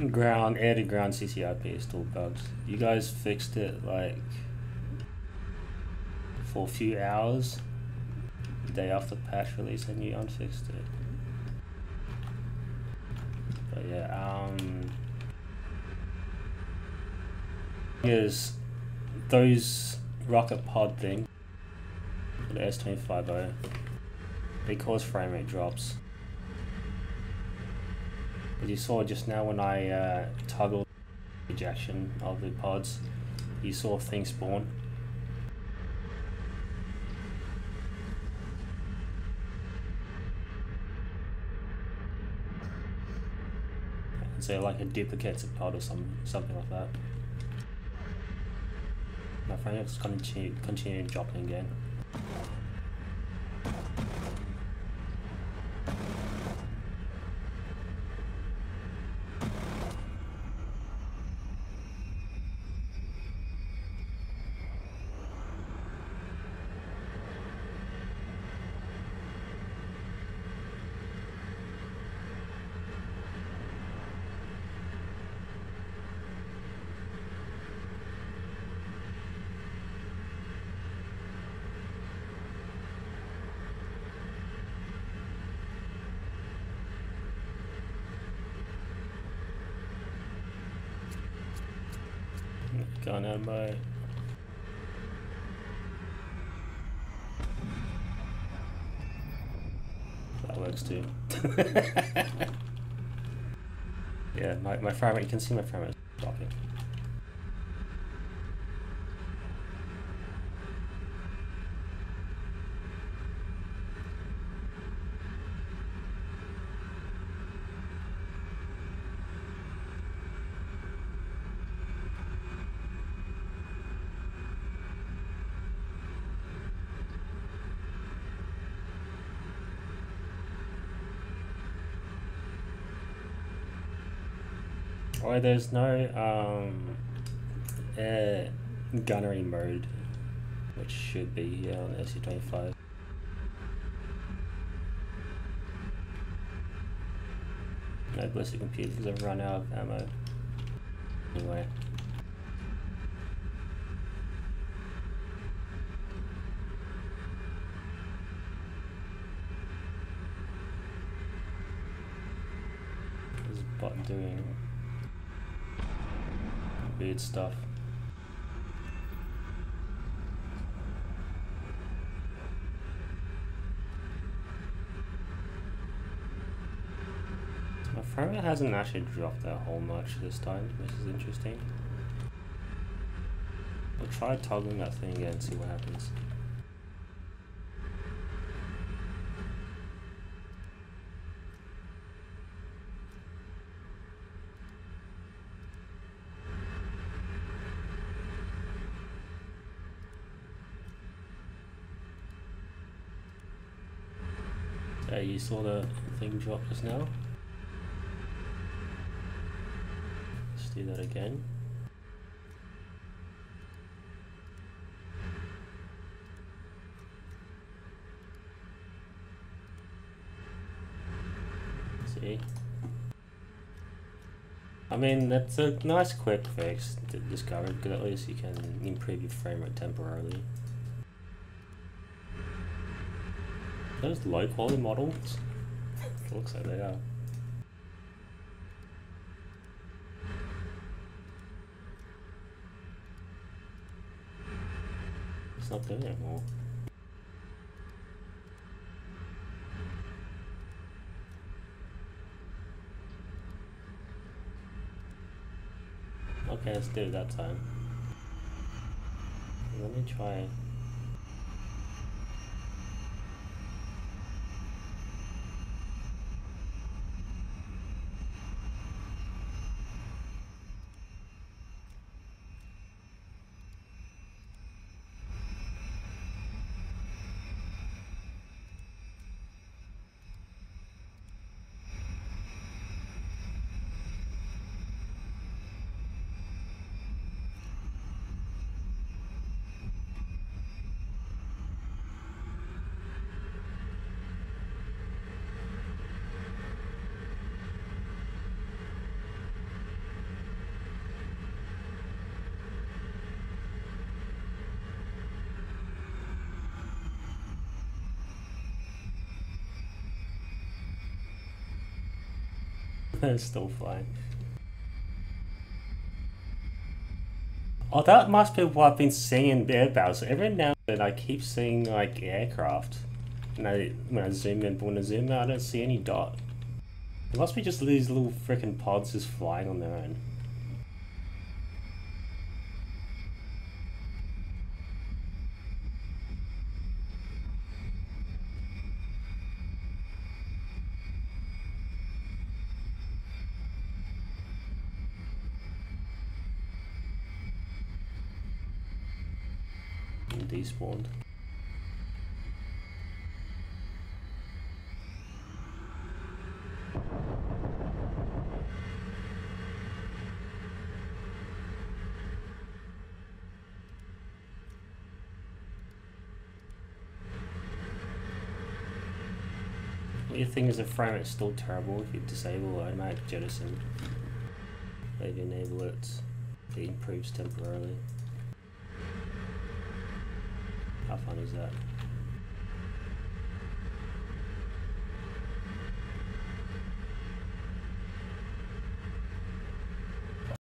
ground, air to ground CCIP is still bugs. You guys fixed it like for a few hours the day after patch release, and you unfixed it. But yeah, is those rocket pod thing, the S-25O, they cause frame rate drops. As you saw just now when I toggled the ejection of the pods, you saw things spawn. So like a duplicates a pod or something like that. My frame rate's continue dropping again. Gun ammo. That works too. Yeah, my frame rate, you can see my frame rate dropping. Or there's no air gunnery mode, which should be here on the Su-25. No ballistic computers have run out of ammo. Anyway. What's this bot doing? Weird stuff. My frame rate hasn't actually dropped that whole much this time, which is interesting. I'll try toggling that thing again and see what happens. You saw the thing drop just now. Let's do that again. See? I mean, that's a nice quick fix to discover, because at least you can improve your frame rate temporarily. Those low quality models? It looks like they are. It's not doing it more. Okay, let's do it that time. Let me try. It's still flying. Oh, that must be what I've been seeing in air battles. Every now and then I keep seeing like aircraft. And when I zoom in, but when I zoom out I don't see any dot. It must be just these little freaking pods just flying on their own. And despawned. What you think is the frame rate's still terrible if you disable automatic jettison. Maybe enable it. It improves temporarily. How fun is that?